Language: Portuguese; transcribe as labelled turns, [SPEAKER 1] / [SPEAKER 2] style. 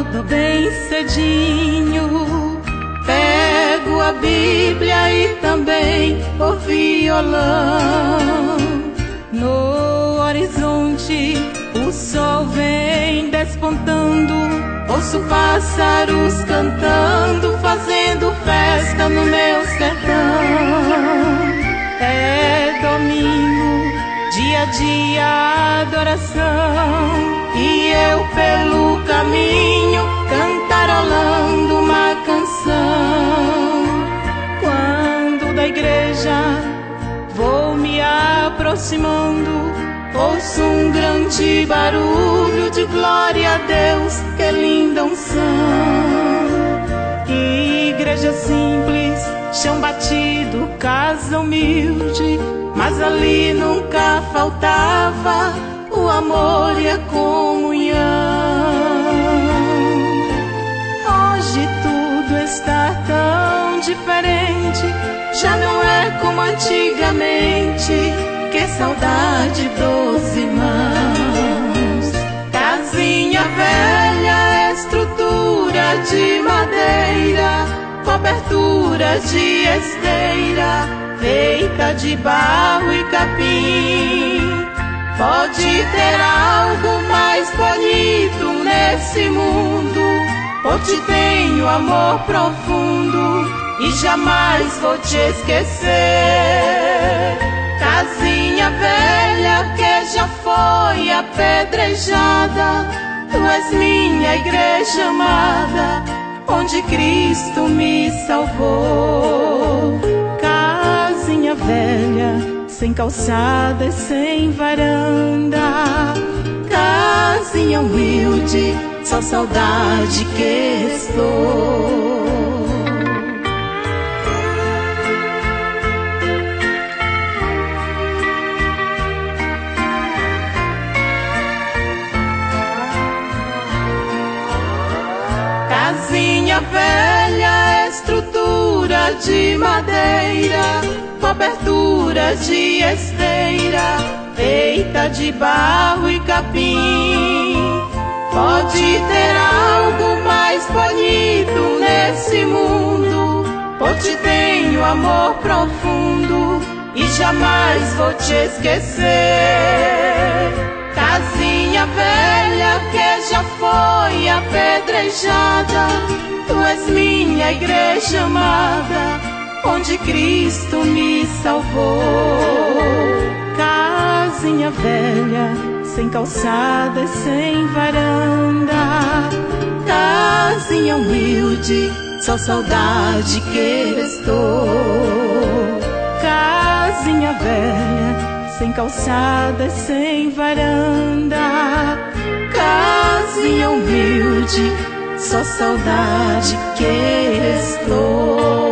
[SPEAKER 1] acordo bem cedinho, pego a Bíblia e também o violão. No horizonte o sol vem despontando, ouço pássaros cantando, fazendo festa no meu sertão. É domingo, dia de adoração, e eu pelo caminho cantarolando uma canção. Quando da igreja vou me aproximando, ouço um grande barulho de glória a Deus, que linda unção. Igreja simples, chão batido, casa humilde, mas ali nunca faltava o amor e a comunhão. Hoje tudo está tão diferente, já não é como antigamente. Que saudade dos irmãos. Casinha velha, estrutura de madeira, cobertura de esteira, feita de barro e capim. Pode ter algo mais bonito nesse mundo, por ti tenho amor profundo e jamais vou te esquecer. Casinha velha que já foi apedrejada, tu és minha igreja amada, onde Cristo me salvou. Casinha velha, sem calçada e sem varanda, casinha humilde, só saudade que estou. Casinha velha, estrutura de madeira, cobertura de esteira, feita de barro e capim. Pode ter algo mais bonito nesse mundo, por ti tenho amor profundo e jamais vou te esquecer. Casinha velha que já foi apedrejada, tu és minha igreja amada, onde Cristo me salvou. Casinha velha, sem calçada e sem varanda, casinha humilde, só saudade que restou. Casinha velha, sem calçada e sem varanda, casinha humilde, só saudade que restou.